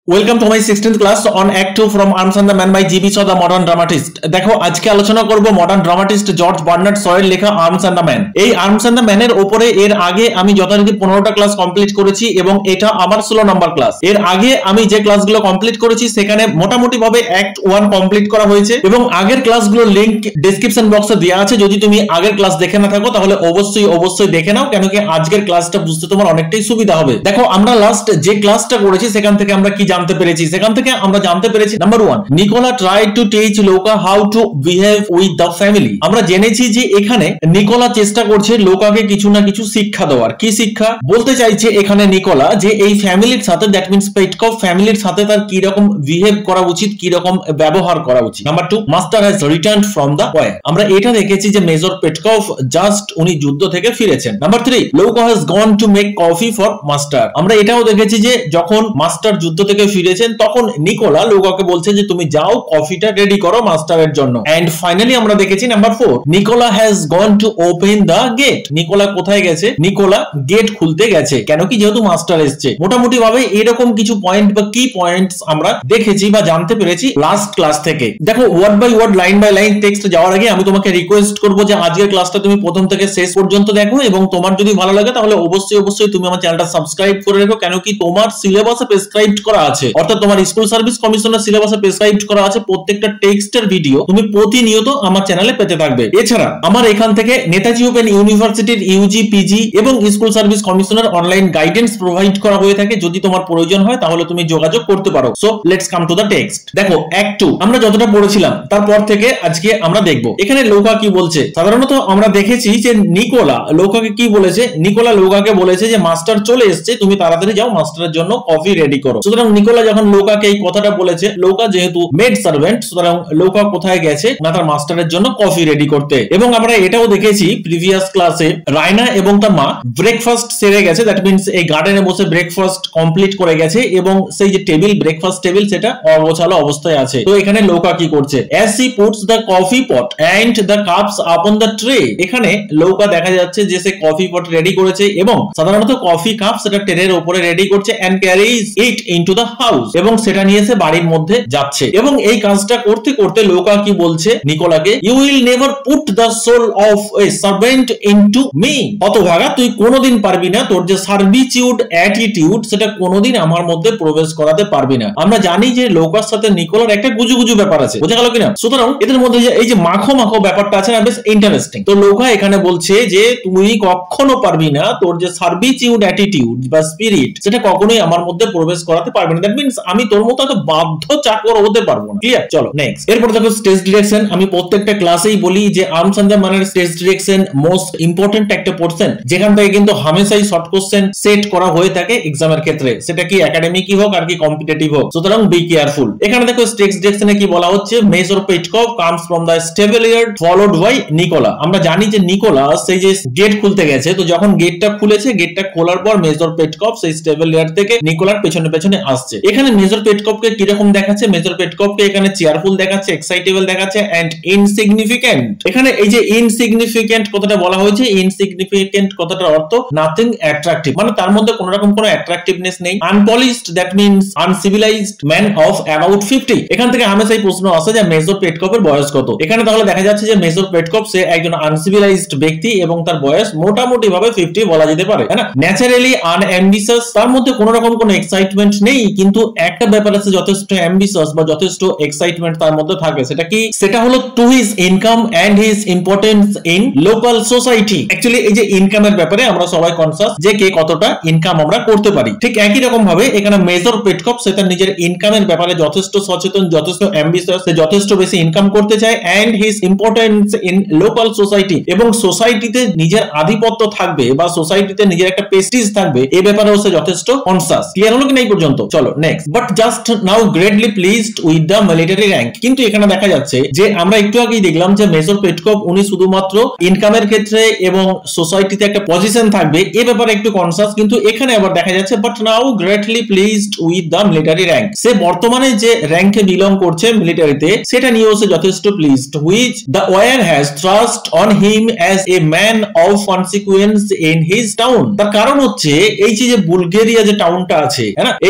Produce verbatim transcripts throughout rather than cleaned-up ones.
Welcome to my sixteenth class on act two from arms and the man by GB Shaw the modern dramatist. দেখো আজকে আলোচনা করব modern dramatist George Bernard শয়ের লেখা arms and the man. এই arms and the ম্যানের উপরে এর আগে আমি যথারীতি পনেরোটা ক্লাস কমপ্লিট করেছি এবং এটা আমার ষোলো নাম্বার ক্লাস। এর আগে আমি যে ক্লাসগুলো কমপ্লিট করেছি সেখানে মোটামুটি ভাবে অ্যাক্ট ওয়ান কমপ্লিট করা হয়েছে এবং আগের ক্লাসগুলোর লিঙ্ক ডেসক্রিপশন বক্সে দেওয়া আছে। যদি তুমি আগের ক্লাস দেখে না থাকো তাহলে অবশ্যই অবশ্যই দেখে নাও, কেন কি আজকের ক্লাসটা বুঝতে তোমার অনেকটাই সুবিধা হবে। দেখো আমরা লাস্ট যে ক্লাসটা করেছি সেখান থেকে আমরা কি জানতে পেরেছি, সেখান থেকে আমরা জানতে পেরেছি number one, Nicola tried to teach Louka how to behave with the family. আমরা জেনেছি যে এখানে নিকোলা চেষ্টা করছে লোকাকে কিছু না কিছু শিক্ষা দেওয়ার। কি শিক্ষা বলতে চাইছে এখানে নিকোলা, যে এই ফ্যামিলির সাথে, দ্যাট মিন্স পেটকভ ফ্যামিলির সাথে তার কি রকম বিহেভ করা উচিত, কি রকম ব্যবহার করা উচিত। Number two, master has returned from the war. আমরা এটা দেখেছি যে মেজর পেটকভ জাস্ট উনি যুদ্ধ থেকে ফিরেছেন। Number three, Louka has gone to make coffee for master. আমরা এটাও দেখেছি যে যখন মাস্টার যুদ্ধ থেকে ফিরেছেন তখন নিকোলা লোকাকে বলছে যে তুমি যাও কফিটা রেডি করো মাস্টারের জন্য। এন্ড ফাইনালি আমরা দেখেছি number four, Nicola has gone to open the gate. Nicola কোথায় গেছে? নিকোলা গেট খুলতে গেছে, কেন কি যেহেতু মাস্টার এসছে। মোটামুটি ভাবে এরকম কিছু পয়েন্ট বা কি পয়েন্টস আমরা দেখেছি বা জানতে পেরেছি লাস্ট ক্লাস থেকে। দেখো word by word, line by line text যাওয়ার আগে আমি তোমাকে রিকোয়েস্ট করবো যে আজকের ক্লাসটা তুমি প্রথম থেকে শেষ পর্যন্ত দেখো এবং তোমার যদি ভালো লাগে তাহলে অবশ্যই অবশ্যই তুমি আমার চ্যানেলটা সাবস্ক্রাইব করে রেখো, কেন কি তোমার সিলেবাসে প্রেসক্রাইবড করা আছে, অর্থাৎ তোমার স্কুল সার্ভিস কমিশনের সিলেবাসে প্রেসক্রাইবড করা আছে প্রত্যেকটা টেক্সটের ভিডিও তুমি প্রতিনিয়ত আমার চ্যানেলে পেতে থাকবে। এছাড়া আমার এখান থেকে নেতাজি ওপেন ইউনিভার্সিটির ইউজি, পিজি এবং স্কুল সার্ভিস কমিশনের অনলাইন গাইডেন্স প্রোভাইড করা হয়ে থাকে। যদি তোমার প্রয়োজন হয় তাহলে তুমি যোগাযোগ করতে পারো। So let's come to the text. দেখো অ্যাক্ট টু আমরা যতটা পড়েছিলাম তারপর থেকে আজকে আমরা দেখব এখানে লোকা কি বলছে। সাধারণত আমরা দেখেছি যে নিকোলা লোকাকে কি বলেছে, নিকোলা লোকাকে বলেছে যে মাস্টার চলে এসেছে, তুমি তাড়াতাড়ি যাও মাস্টারের জন্য কফি রেডি করো। সুতরাং নিকোলা যখন লোকাকে এই কথাটা বলেছে, লোকা যেহেতু মেড সার্ভেন্ট, সুতরাং লোকা কোথায় গেছে না তার মাস্টারের জন্য কফি রেডি করতে। এবং আমরা এটাও দেখেছি প্রিভিয়াস ক্লাসে রায়না এবং তার মা ব্রেকফাস্ট সেরে গেছে, দ্যাট মিন্স এই গার্ডেনে বসে ব্রেকফাস্ট কমপ্লিট করে গেছে এবং সেই যে টেবিল, ব্রেকফাস্ট টেবিল, সেটা অগোছালো অবস্থায় আছে। তো এখানে লোকা কি করছে, as she puts the coffee pot and the cups upon the tray. এখানে লোকা দেখা যাচ্ছে যে সে কফি পট রেডি করেছে এবং সাধারণত কফি কাপ সেটা ট্রের উপরে রেডি করছে and carries it into the house, এবং সেটা নিয়ে সে বাড়ির মধ্যে যাচ্ছে। এবং এই কাজটা করতে করতে লোকা কি বলছে নিকোলাকে, you will never put the soul of a servant into me. হতভাগা, তুই কোনোদিন পারবি না তোর যে সার্ভিটিউড অ্যাটিটিউড সেটা কোনোদিন আমার মধ্যে প্রবেশ করাতে পারবি না। আমরা জানি যে লোকার সাথে নিকোলার একটা গুজুগুজু ব্যাপার আছে, বোঝা গেল কিনা? সুতরাং এদের মধ্যে যে এই যে মাখো মাখো ব্যাপারটা আছে না, বেশ ইন্টারেস্টিং। তো লোকা এখানে বলছে যে তুই কখনো পারবি না তোর যে সার্ভিটিউড অ্যাটিটিউড বা স্পিরিট সেটা কখনোই আমার মধ্যে প্রবেশ করাতে পারবি না। দ্যাট মিন্স আমি তোর মতো এত বাধ্য চাকর হতে পারবো না। ক্লিয়ার? চলো নেক্সট। এরপর দেখো স্টেজ ডিরেকশন। আমি প্রত্যেকটা ক্লাসেই বলি যে আর্মস অ্যান্ড দ্য ম্যানের স্টেজ ডিরেকশন মোস্ট ইম্পর্টেন্ট একটা পোর্শন, যেখান থেকে কিন্তু হামেশাই শর্ট কোশ্চেন সেট করা হয়ে থাকে এক্সামের ক্ষেত্রে, সেটা কি একাডেমিকই হোক আর কি কম্পিটিটিভ হোক। সুতরাং বি কেয়ারফুল। এখানে দেখো স্টেজ ডিরেকশনে কি বলা হচ্ছে, Major Petkoff comes from the stableyard followed by Nicola. আমরা জানি যে নিকোলা সেই যে গেট খুলতে গেছে, তো যখন গেটটা খুলেছে, গেটটা খোলার পর মেজর পেটকভ সেই স্টেবলিয়ার্ড থেকে নিকোলার পেছনে পেছনে আসছে। এখানে মেজর পেটকভকে কিরকম দেখাচ্ছে, মেজর পেটকভকে এখানে চেয়ারফুল দেখাচ্ছে, এক্সাইটেবল দেখাচ্ছে এন্ড ইনসিগনিফিকেন্ট। এখানে এই যে ইনসিগনিফিকেন্ট কথাটা বলা হয়েছে, ইনসিগনিফিকেন্ট কথাটার অর্থ নাথিং অ্যাট্রাকটিভ, মানে তার মধ্যে কোন রকম কোনো অ্যাট্রাকটিভনেস নেই। Unpolished, that means uncivilised man of about fifty. এখান থেকে হামেশাই প্রশ্ন আসে যে মেজর পেটকভের বয়স কত। এখানে তাহলে দেখা যাচ্ছে যে মেজর পেটকভ সে একজন আনসিভিলাইজড ব্যক্তি এবং তার বয়স মোটামুটি ভাবে ফিফটি বলা যেতে পারে, তাই না? ন্যাচারালি আনঅ্যাম্বিশাস, তার মধ্যে কোন রকম কোনো এক্সাইটমেন্ট নেই, কিন্তু একটা ব্যাপার আছে যথেষ্ট অ্যাম্বিশাস বা যথেষ্ট এক্সাইটমেন্ট তার মধ্যে থাকে। সেটা কি? সেটা হলো to his income and his importance in local society. Actually এই যে ইনকামের ব্যাপারে আমরা সবাই কনসাস যে কে কতটা ইনকাম আমরা করতে পারি। ঠিক একই রকম ভাবে এখানে মেজর পেটকভ সে তার নিজের ইনকামের ব্যাপারে যথেষ্ট সচেতন, যথেষ্ট অ্যাম্বিশাস, সে যথেষ্ট বেশি ইনকাম করতে চায় and his importance in local society, এবং সোসাইটিতে নিজের আধিপত্য থাকবে বা সোসাইটিতে নিজের একটা প্রেস্টিজ থাকবে, এই ব্যাপারেও সে যথেষ্ট কনসাস। ক্লিয়ার হলো কি না এই পর্যন্ত? চলো next. But just now greatly pleased with the military rank. কিন্তু এখানে দেখা যাচ্ছে যে আমরা একটু আগেই দেখলাম যে মেজর পেটকভ উনি শুধুমাত্র ইনকামের ক্ষেত্রে এবং সোসাইটিতে একটা পজিশন থাকবে এ ব্যাপারে একটু কনসাস, কিন্তু এখানে আবার দেখা যাচ্ছে but now greatly pleased with the military rank. সে বর্তমানে যে র্যাঙ্কে বিলং করছে মিলিটারিতে সেটা নিয়েও সে যথেষ্ট pleased, which the war has thrust on him as a man of consequence in his town. তার কারণ হচ্ছে এই যে বুলগেরিয়া যে টাউনটা আছে, হ্যাঁ, এই বুলগেরিয়া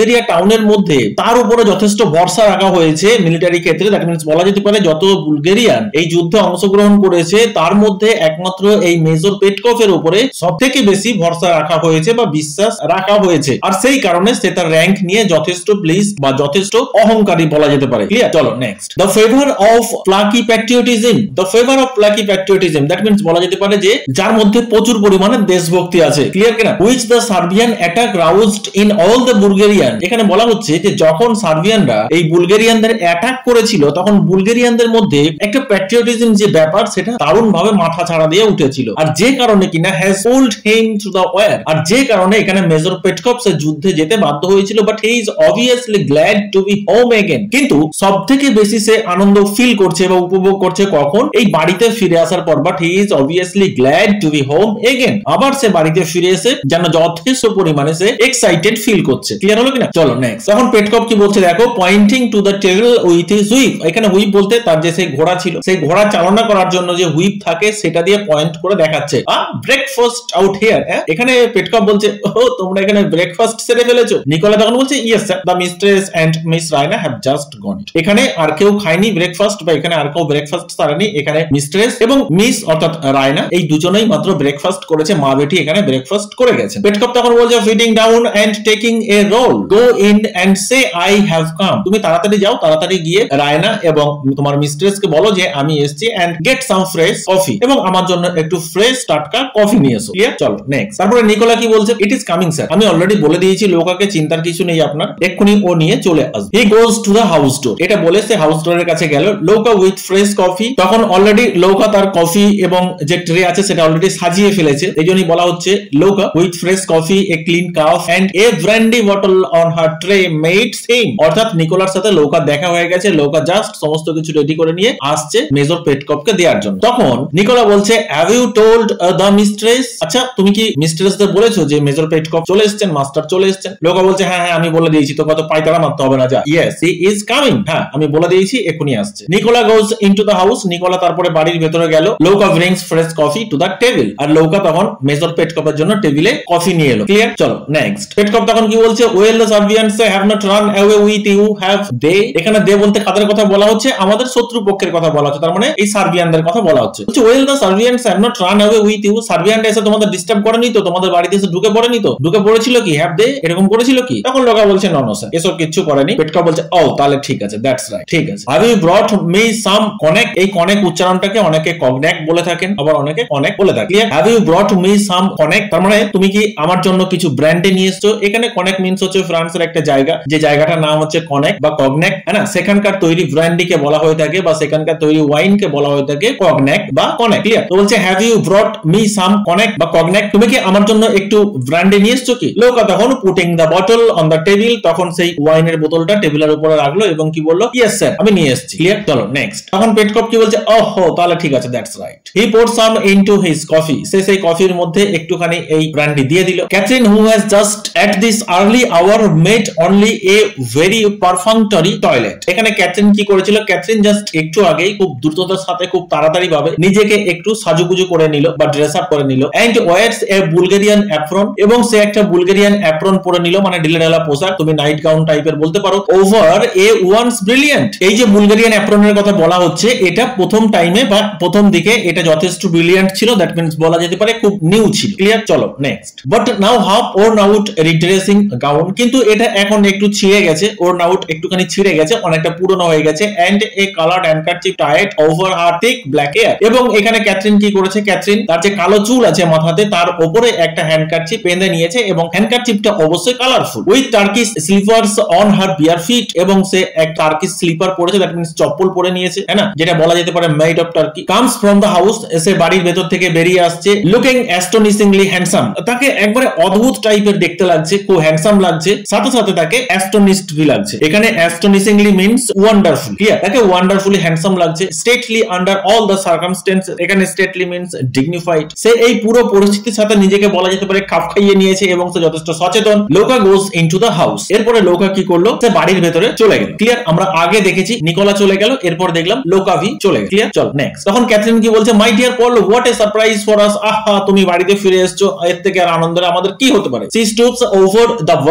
বুলগেরিয়া টাউনের মধ্যে তার উপরে যথেষ্ট ভরসা রাখা হয়েছে মিলিটারি ক্ষেত্রে। দ্যাট মিন্স বলা যেতে পারে যত বুলগেরিয়ান এই যুদ্ধে অংশগ্রহণ করেছে তার মধ্যে একমাত্র এই মেজর পেটকভের উপরে সবথেকে বেশি ভরসা রাখা হয়েছে বা বিশ্বাস রাখা হয়েছে, আর সেই কারণে সে তার র্যাঙ্ক নিয়ে যথেষ্ট প্লিজ বা যথেষ্ট অহংকারী বলা যেতে পারে। ক্লিয়ার? চলো next. The favour of plucky patriotism. The favour of plucky patriotism that means বলা যেতে পারে যে যার মধ্যে প্রচুর পরিমাণে দেশভক্তি আছে। ক্লিয়ার কিনা? Which the Serbian attack roused in all the Bulgarian. এখানে বলা হচ্ছে যে যখন সার্বিয়ানরা এই বুলগেরিয়ানদের অ্যাটাক করেছিল তখন বুলগেরিয়ানদের মধ্যে একটা প্যাট্রিয়টিজম যে ব্যাপার সেটা দারুণ ভাবে মাথা ছাড়া দিয়ে উঠেছিল, আর যে কারণে কিনা has pulled him to the war, আর যে কারণে এখানে মেজর পেটকভ সে যুদ্ধে যেতে বাধ্য হয়েছিল। But he is obviously glad to be home again. কিন্তু সবথেকে বেশি সে আনন্দ ফিল করছে বা উপভোগ করছে কখন? এই বাড়িতে ফিরে আসার পর। But he is obviously glad to be home again. আবার সে বাড়িতে ফিরে এসে যেন যথেষ্ট পরিমাণে সে এক্সাইটেড ফিল করছে। ক্লিয়ার হলো কিনা? চলো নেক্সট। তখন পেটকভ কি বলছে দেখো, pointing to the table with his whip. এখানে হুইপ বলতে তার যে সেই ঘোড়া ছিল সেই ঘোড়া চালনা করার জন্য যে হুইপ থাকে সেটা দিয়ে পয়েন্ট করে দেখাচ্ছে ব্রেকফাস্ট আউট হিয়ার। এখানে পেটকভ বলছে ও তোমরা এখানে ব্রেকফাস্ট সেরে ফেলেছো। নিকোলা তখন বলছে yes sir, the mistress and Miss Raina have just gone. এখানে আর কেউ খায়নি ব্রেকফাস্ট, বা এখানে আর কেউ ব্রেকফাস্ট সারেনি। এখানে মিস্ট্রেস এবং মিস অর্থাৎ রায়না এই দুজনেই মাত্র ব্রেকফাস্ট করেছে, মা বেটি এখানে ব্রেকফাস্ট করে গেছে। পেটকভ তখন বলছে sitting down and taking a roll, go in and say I have come. তুমি তাড়াতাড়ি যাও, তাড়াতাড়ি গিয়ে রায়না এবং তোমার মিস্ট্রেস কে বলো যে আমি এসেছি, and get some fresh coffee, এবং আমার জন্য একটু ফ্রেশ টাটকা কফি নিয়ে এসো। ক্লিয়ার? চলো নেক্সট। তারপরে নিকোলা কি বলছে, ইট ইজ কামিং স্যার। আমি অলরেডি বলে দিয়েছি লোকাকে চিন্তার কিছু নেই আপনার, এক্ষুনি ও নিয়ে চলে আসবে। He goes to the house door. এটা বলে সে হাউস ডোরের কাছে গেল। Louka with fresh coffee. তখন অলরেডি লোকা তার কফি এবং যে ট্রে আছে সেটা অলরেডি সাজিয়ে ফেলেছে। এই জন্যই বলা হচ্ছে Louka with fresh coffee, a clean cup and a brandy bottle on her tray made same. অর্থাৎ নিকোলার সাথে লোকা দেখা হয়ে গেছে, লোকা জাস্ট সমস্ত কিছু রেডি করে নিয়ে আসছে মেজর পেটকভকে দেওয়ার জন্য। তখন নিকোলা বলছে have you told the mistress. আচ্ছা তুমি কি মিস্ট্রেসদের বলেছো যে মেজর পেটকভ চলে এসেছেন, মাস্টার চলে এসেছেন? লোকা বলছে হ্যাঁ হ্যাঁ আমি বলে দিয়েছি, তো কত পায়তারা মারতে হবে না, যা। Yes he is coming. হ্যাঁ আমি বলে দিয়েছি এখনই আসছে। Nicola goes into the house. Nicola তারপরে বাড়ির ভেতরে গেল। Louka brings fresh coffee to the table. আর লোকা তখন মেজর পেটকভের জন্য টেবিলে কফি নিয়ে এলো। ক্লিয়ার? চলো নেক্সট। পেটকভ তখন কি বলছে, well the Serbians have not run away with you have they. এখানে দে বলতে কাদের কথা বলা হচ্ছে? আমাদের শত্রু পক্ষের কথা বলা হচ্ছে, তার মানে এই সার্বিয়ানদের কথা বলা হচ্ছে। বলছে well the Serbians have not run away with you. সার্বিয়ানরা এসে তোমাদের ডিস্টার্ব করেনি তো? তোমাদের বাড়িতে এসে ঢুকে পড়েনি তো? ঢুকে পড়েছিল কি? হ্যাভ দে এরকম করেছিল কি? তখন লোকা বলছে নো নো স্যার, এসব কিছু করেনি। পেটকভ বলছে ও তাহলে ঠিক আছে, দ্যাটস রাইট, ঠিক আছে। Have you brought me some cognac. এই কনেক উচ্চারণটাকে অনেকে কগনেক বলে থাকেন, আবার অনেকে কনেক বলে থাকেন। Clear? Have you brought me some cognac, তার মানে তুমি কি আমার জন্য কিছু ব্র্যান্ডে নিয়ে এসছো। এখানে কনেক মিন্স হচ্ছে ফ্রান্সের একটা জায়গা, যে জায়গাটার নাম হচ্ছে কনেক বা কগনেক, হ্যাঁ না? সেখানকার তৈরি ব্র্যান্ডিকে বলা হয়ে থাকে বা সেখানকার তৈরি ওয়াইনকে বলা হয়ে থাকে কগনেক বা কনেক। ক্লিয়ার? তো বলছে have you brought me some cognac বা কগনেক, তুমি কি আমার জন্য একটু ব্র্যান্ডে নিয়ে এসছো কি? লোকা তখন putting the bottle on the table, তখন সেই ওয়াইনের বোতলটা টেবিলের উপরে রাখলো এবং কি বললো ইয়েস স্যার আমি নিয়ে এসেছি। ক্লিয়ার? চলো নেক্সট। তখন পেটকভ কি বলছে, ওহো তাহলে ঠিক আছে, that's right. He poured some into his coffee. সে সেই কফির মধ্যে একটুখানি এই ব্র্যান্ডি দিয়ে দিল। Catherine who has just at this early hour made only a very perfunctory toilet. এখানে ক্যাথরিন কি করেছিল? ক্যাথরিন জাস্ট একটু আগেই খুব দ্রুততার সাথে খুব তাড়াতাড়ি ভাবে নিজেকে একটু সাজুগুজু করে নিল বা ড্রেস আপ করে নিল। And wears a Bulgarian apron, এবং সে একটা বুলগেরিয়ান অ্যাপ্রন পরে নিল, মানে ঢিলেঢালা পোশাক, তুমি নাইট গাউন টাইপের বলতে পারো। Over a once brilliant. এই যে বুলগেরিয়ান অ্যাপ্রনের কথা বলা হচ্ছে এটা প্রথম টাইমে বা প্রথম দিকে এটা যথেষ্ট ব্রিলিয়ান্ট ছিল, দ্যাট মিন্স বলা যেতে পারে খুব নিউ ছিল। ক্লিয়ার? চলো next. But now half worn out dressing gown, কিন্তু এটা এখন একটু ছিঁড়ে গেছে, ওর নাউট একটুখানি ছিঁড়ে গেছে, অনেকটা পুরনো হয়ে গেছে। And a coloured handkerchief tied over her thick black hair, এবং এখানে ক্যাথরিন কি করেছে? ক্যাথরিন তার যে কালো চুল আছে মাথাতে তার উপরে একটা হ্যান্ডকারচিফ বেঁধে নিয়েছে, এবং হ্যান্ডকারচিফটা অবশ্যই colourful. With Turkish slippers on her bare feet, এবং সে এক টার্কিশ স্লিপার পরেছে, দ্যাট মিন্স চপ্পল পরে নিয়েছে, হ্যাঁ না? যেটা বলা যেতে পারে made of Turkey. Comes from the house, এসে বাড়ির ভেতর থেকে বেরিয়ে আসছে। লুকিং অ্যাস্টোনিশিংলি হ্যান্ডসাম, তাকে একবারে অদ্ভুত টাইপের দেখতে লাগছে, খুব হ্যান্ডসাম লাগছে, সাথে সাথে তাকে অ্যাস্টোনিশড ভি লাগছে। এখানে অ্যাস্টোনিশিংলি মিন্স ওয়ান্ডারফুল। ক্লিয়ার? তাকে ওয়ান্ডারফুলি হ্যান্ডসাম লাগছে। Stately under all the circumstances, এখানে স্টেটলি মিন্স ডিগনিফাইড। সে এই পুরো পরিস্থিতির সাথে নিজেকে বলা যেতে পারে খাপ খাইয়ে নিয়েছে এবং সে যথেষ্ট সচেতন। Louka goes into the house, এরপরে লোকা কি করলো? সে বাড়ির ভেতরে চলে গেল। ক্লিয়ার? আমরা আগে দেখেছি নিকোলা চলে গেল, এরপর দেখলাম লোকা ভি চলে গেল। ক্লিয়ার? চল নেক্সট। তখন ক্যাথরিন কি বলছে, my dear Paul what a surprise for us. আহা তুমি বাড়িতে ফিরে এসেছো, এর থেকে আর আনন্দের আমাদের কি হতে পারে? She stoops over the back of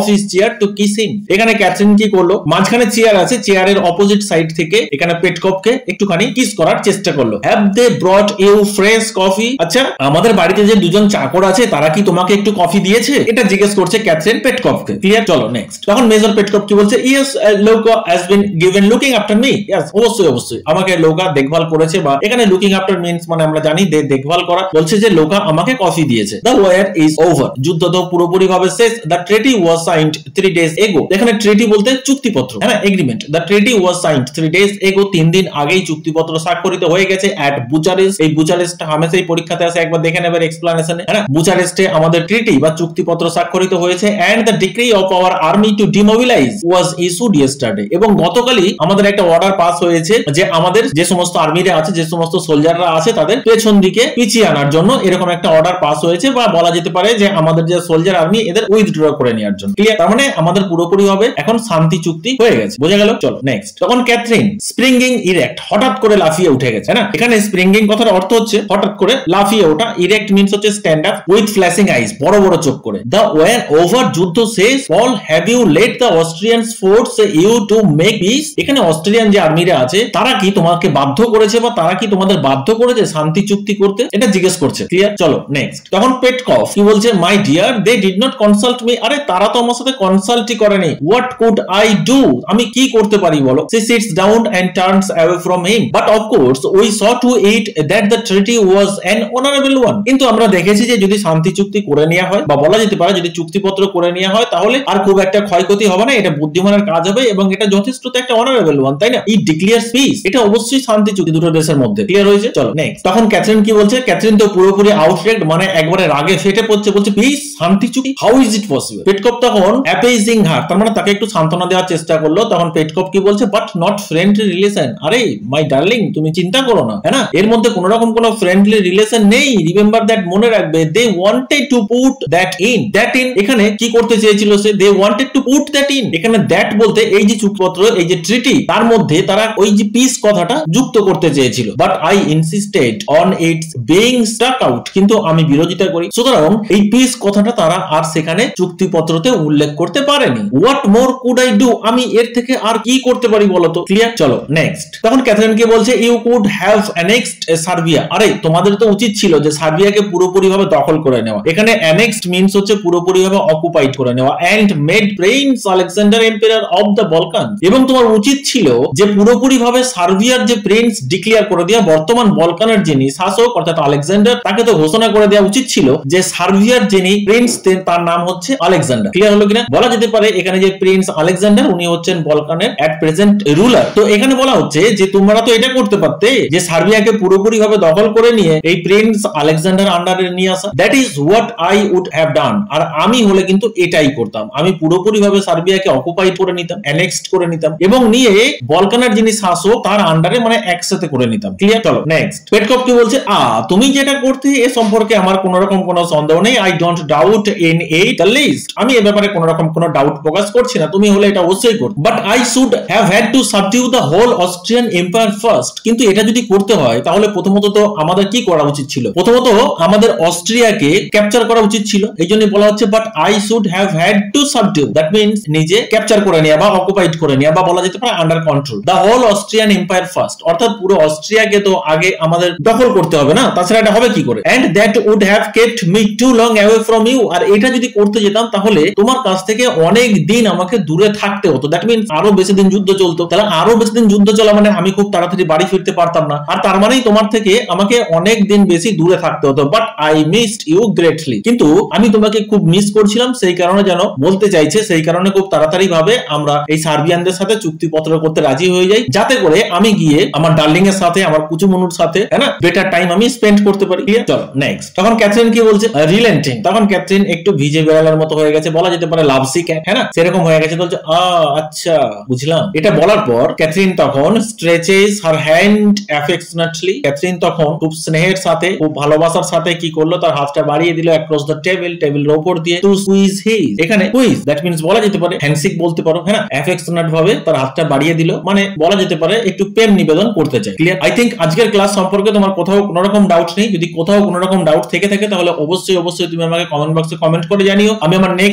his chair to kiss him. এখানে ক্যাথরিন কি করলো, মাঝখানে চেয়ার আছে, চেয়ারের অপোজিট সাইড থেকে এখানে পেটকপকে একটুখানি কিস করার চেষ্টা করলো। Have they brought you fresh coffee? আচ্ছা, আমাদের বাড়িতে যে দুজন চাকর আছে তারা কি তোমাকে একটু কফি দিয়েছে? এটা জিজ্ঞেস করছে ক্যাথরিন পেটকপকে। ক্লিয়ার? চলো নেক্সট। তখন মেজর পেটকপ কি বলছে, yes Louka has been given looking after me. yes অবশ্যই অবশ্যই আমাকে লোকা দেখভাল করেছে, বা এখানে লুকিং আফটার মিন্স মানে আমরা জানি দেখভাল করা। বলছে যে লোকা আমাকে কফি দিয়েছে। The war is over. যুদ্ধ তো পুরোপুরি ভাবে শেষ। The treaty was signed three days ago. এখানে ট্রিটি বলতে চুক্তিপত্র, হ্যাঁ agreement. The treaty was signed three days ago. তিন দিন আগেই চুক্তিপত্র স্বাক্ষরিত হয়ে গেছে at Bucharest. এই বুচারেস্ট হামেশাই পরীক্ষাতে আসে, একবার দেখে নেবেন এক্সপ্লানেশনে, হ্যাঁ বুচারেস্টে আমাদের ট্রিটি বা চুক্তিপত্র স্বাক্ষরিত হয়েছে। and the decree of our army to demobilize was issued yesterday. এবং গতকালই আমাদের একটা অর্ডার পাস হয়েছে যে আমাদের যে সমস্ত আর্মিরা আছে, যে সমস্ত সোলজাররা আছে তাদের পেছন দিকে পিছিয়ে আনার জন্য এরকম একটা অর্ডার পাস হয়েছে, বা বলা যেতে পারে যে আমাদের যে সোলজার আর্মি এদের উইথড্র করে নেওয়ার জন্য। ক্লিয়ার? তার মানে আমাদের পুরোপুরি হবে এখন শান্তি চুক্তি হয়ে গেছে। বোঝা গেল? চলো নেক্সট। তখন ক্যাথরিন স্প্রিঙ্গিং ইরেক্ট, হঠাৎ করে লাফিয়ে উঠে গেছে, না এখানে স্প্রিঙ্গিং কথার অর্থ হচ্ছে হঠাৎ করে লাফিয়ে ওঠা, ইরেক্ট মিন্স হচ্ছে stand up, with flashing eyes, বড় বড় চোখ করে। দ্য ওয়ার ওভার, যুদ্ধ শেষ। All have you let the Austrian force you to make peace. এখানে অস্ট্রেলিয়ান যে আর্মিরা আছে তারা কি তোমাকে বাধ্য করেছে, বা তারা কি তোমাদের বাধ্য করেছে শান্তি চুক্তি করতে, এটা জিজ্ঞেস করছে। ক্লিয়ার? চলো নেক্সট। তখন পেটকফ কি বলছে, my dear they did not consult me. আরে তারা তো আমার সাথে কনসাল্টই করেনি। হোয়াট কুড আই ডু, আমি কি করতে পারি বলো। She sits down and turns away from him, but of course we saw to it that the treaty was an honourable one. কিন্তু আমরা দেখেছি যে যদি শান্তি চুক্তি করে নেওয়া হয়, বা বলা যেতে পারে যদি চুক্তিপত্র করে নেওয়া হয়, তাহলে আর খুব একটা ক্ষয়ক্ষতি হবে না, এটা বুদ্ধিমানের কাজ হবে, এবং এটা যথেষ্ট একটা অনারেবল ওয়ান, তাই না? ইট ডিক্লেয়ার্স পিস, এটা অবশ্যই শান্তি চুক্তি দুটো দেশের মধ্যে। ক্লিয়ার হয়েছে? চলো নেক্সট। তখন ক্যাথরিন কি বলছে, ক্যাথরিন তো পুরোপুরি আউটরেক্ট, মানে একবারে রাগে ফেটে পড়ছে, বলছে পিস, শান্তি চুক্তি, how is it possible. Petkoff তখন অ্যাপেজিং হার, তার মানে তাকে একটু সান্ত্বনা দেওয়ার চেষ্টা করলো। তখন পেটকপ কি বলছে, বাট নট ফ্রেন্ডলি রিলেশন। আরে মাই ডার্লিং তুমি চিন্তা করো না, হ্যাঁ না, এর মধ্যে কোন রকম কোন ফ্রেন্ডলি রিলেশন নেই। রিমেম্বার দ্যাট, মনে রাখবে। They wanted to put that in. That in এখানে কি করতে চেয়েছিল সে, they wanted to put that in. এখানে দ্যাট বলতে এই যে চুক্তিপত্র, এই যে ট্রিটি, তার মধ্যে তারা ওই যে পিস কথাটা যুক্ত করতে চেয়েছিল। But I insisted on its being struck out, কিন্তু আমি বিরোধিতা করি। সুতরাং এই পিস কথাটা তারা আর সেখানে চুক্তিপত্রতে উল্লেখ করতে পারেনি। What more could I do, আমি এর থেকে আর কি করতে পারি বলতো। ক্লিয়ার? চলো নেক্সট। তখন ক্যাথরিন কে বলছে, you could have annexed Serbia. আরে তোমাদের তো উচিত ছিল যে সার্বিয়াকে পুরোপুরি ভাবে দখল করে নেওয়া। এখানে অ্যানেক্সড মিন্স হচ্ছে পুরোপুরি ভাবে অকুপাইড করে নেওয়া। And made Prince Alexander empire of the Balkan, এবং তোমার উচিত ছিল যে পুরোপুরি ভাবে সার্বিয়ার যে প্রিন্স ডিক্লেয়ার করে দেওয়া, বর্তমান বলকানের যিনি শাসক অর্থাৎ আলেকজান্ডার, তাকে তো ঘোষণা করে দেওয়া উচিত ছিল যে সার্বিয়ার যিনি প্রিন্স তার নাম হচ্ছে আলেকজান্ডার। ক্লিয়ার হলো কিনা? বলা যেতে পারে এখানে যে প্রিন্স আলেকজান্ডার উনি হচ্ছেন বলকানের এট প্রেজেন্ট রুলার। তো এখানে বলা হচ্ছে যে তোমরা তো এটা করতে পারতে যে সার্বিয়াকে পুরোপুরি ভাবে দখল করে নিয়ে এই প্রিন্স আলেকজান্ডার আন্ডারে নিয়ে আসা। That is what I would have done. আর আমি হলে কিন্তু এটাই করতাম, আমি পুরোপুরি ভাবে সার্বিয়াকে অকুপাইড করে নিতাম, অ্যানেক্সড করে নিতাম, এবং নিয়ে বলকানের যিনি শাসক তার আন্ডারে মানে একসাথে করে নিতাম। ক্লিয়ার? চলো নেক্সট। পেটকপ কি বলছে, আ তুমি যেটা করতে এ সম্পর্কে আমার কোন রকম কোনো সন্দেহ নেই। I don't doubt in it the least, আমি এ ব্যাপারে কোন রকম কোনো ডাউট প্রকাশ করছি না, তুমি হলে এটা অবশ্যই করতে। But I should have had to subdue the whole Austrian empire first, কিন্তু এটা যদি করতে হয় তাহলে প্রথমত তো আমাদের কি করা উচিত ছিল, প্রথমত আমাদের অস্ট্রিয়াকে ক্যাপচার করা উচিত ছিল। এই জন্য বলা হচ্ছে but I should have had to subdue, that means নিজে ক্যাপচার করে নেওয়া বা অকুপাইড করে নেওয়া, বা বলা যেতে পারে under control the whole Austrian empire first, অর্থাৎ পুরো অস্ট্রিয়াকে তো আগে আমাদের দখল করতে হবে না, তাছাড়া এটা হবে কি করে। And that would have kept me too long away from you, আর এটা যদি করতে যেতাম তাহলে তোমার কাছ থেকে অনেক দিন আমাকে দূরে থাকতে হতো। দ্যাট মিন্স আরো বেশি দিন যুদ্ধ চলতো, তাহলে আরো বেশি দিন যুদ্ধ চলা মানে আমি খুব তাড়াতাড়ি বাড়ি ফিরতে পারতাম না, আর তার মানেই তোমার থেকে আমাকে অনেক দিন বেশি দূরে থাকতে হতো। But I missed you greatly, কিন্তু আমি তোমাকে খুব মিস করছিলাম, সেই কারণে যেন বলতে চাইছে, সেই কারণে খুব তাড়াতাড়ি ভাবে আমরা এই সার্বিয়ানদের সাথে চুক্তিপত্র করতে রাজি হয়ে যাই, যাতে করে আমি গিয়ে আমার ডার্লিং এর সাথে, আমার কুচুমনুর সাথে, হ্যাঁ না, বেটার টাইম আমি স্পেন্ড করতে পারি। চলো নেক্সট। তখন ক্যাথরিন কি বলছে, রিলেন্টিং। তখন ক্যাথরিন একটু ভিজে বেড়ালের মতো হয়ে গেছে, বলা যেতে পারে লাভসি ক্যাট, হ্যাঁ না, সেরকম হয়ে গেছে। বলছে আ আচ্ছা বুঝলাম। এটা বলার পর ক্যাথরিন তখন stretches her hand affectionately, Catherine তখন খুব স্নেহের সাথে, খুব ভালোবাসার সাথে কি করলো, তার হাতটা বাড়িয়ে দিল অ্যাক্রস দ্য টেবিল, টেবিলের উপর দিয়ে, টু সুইজ হিজ। এখানে সুইজ দ্যাট মিন্স বলা যেতে পারে হ্যান্ডশেক বলতে পারো, হ্যাঁ না, অ্যাফেকশনেট ভাবে তার হাতটা বাড়িয়ে দিল, মানে বলা যেতে পারে একটু প্রেম নিবেদন করতে চাই। ক্লিয়ার? আই থিংক আজকের ক্লাস সম্পর্কে তোমার কোথাও কোনো রকম ডাউট নেই। যদি কোথাও কোনো রকম ডাউট থেকে থাকে তাহলে অবশ্যই অবশ্যই তুমি আমাকে কমেন্ট বক্সে কমেন্ট করে জানিও। আমি আমার নেক্সট ক্লাস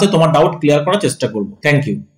ক্লাসে তোমার ডাউট ক্লিয়ার করার চেষ্টা করব। Thank you.